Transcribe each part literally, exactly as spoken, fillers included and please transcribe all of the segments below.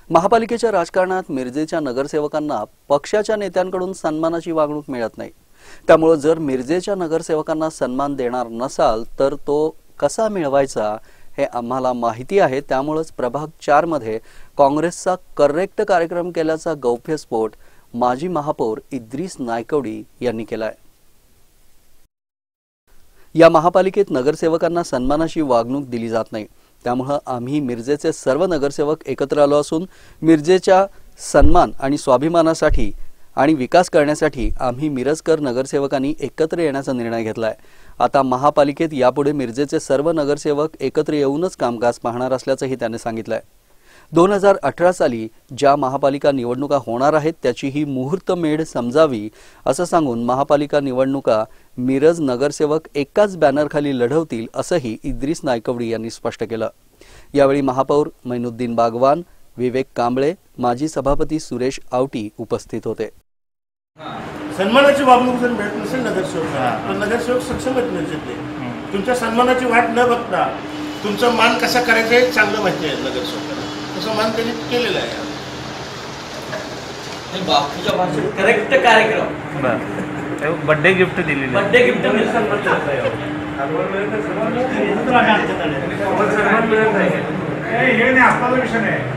महापालिकेच्या राजकारणात मिरजेच्या नगरसेवकांना पक्षाच्या नेत्यांकडून सन्मानाची वागणूक मिळत नाही। त्यामुळे जर मिरजेच्या नगरसेवकांना सन्मान देणार नसाल तर तो कसा मिळवायचा हे आम्हाला माहिती आहे। त्यामुळेच प्रभाग चार मध्ये काँग्रेसचा करेक्ट कार्यक्रम केल्याचा गौप्यस्फोट माजी महापौर इद्रिस नायकवडी यांनी केलाय। या महापालिकेत नगरसेवकांना सन्मानाची वागणूक दिली जात नाही। त्यामुळे आम्ही मिरजेचे सर्व नगरसेवक एकत्र आलो असून मिरजेच्या सन्मान आणि स्वाभिमानासाठी आणि विकास करण्यासाठी आम्ही मिरजकर नगरसेवकांनी एकत्र येण्याचा निर्णय घेतलाय। आता महापालिकेत यापुढे मिरजेचे सर्व नगरसेवक एकत्र येऊनच कामकाज पाहणार असल्याचंही त्यांनी सांगितलंय। दोन हजार अठरा साली ज्या महापालिका निवडणुका होणार आहेत त्याची ही मुहूर्तमेढ समजावी असं सांगून महापालिका निवडणुका मिरज नगरसेवक एकाच बॅनरखाली लढवतील असंही इद्रिस नायकवडी यांनी स्पष्ट केलं। यावेळी महापौर मैनुद्दीन बागवान, विवेक कांबळे, माजी सभापती सुरेश आवटी उपस्थित होते। सन्मानाची वागणूक जर मिळत नसेल नगरसेवक तर नगरसेवक सक्षम आहेत मिरजेतले। तुमच्या सन्मानाची वाट न बघता तुमचा मान कसा करायचा हे चांगलं माहिती आहे नगरसेवकांना। तसं मान त्यांनी केलेलं आहे। बापूच्या भाषेत करेक्ट कार्यक्रम बरं बर्थडे गिफ्ट दिलेली बर्थडे गिफ्ट हे नाही आपला विषय नाही।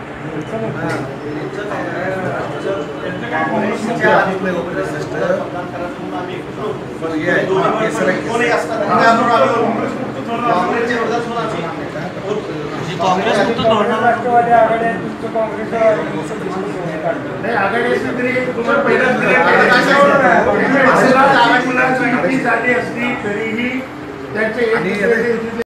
काँग्रेस राष्ट्रवादी आघाडी काँग्रेस आघाडी झाली असली तरीही त्यांचे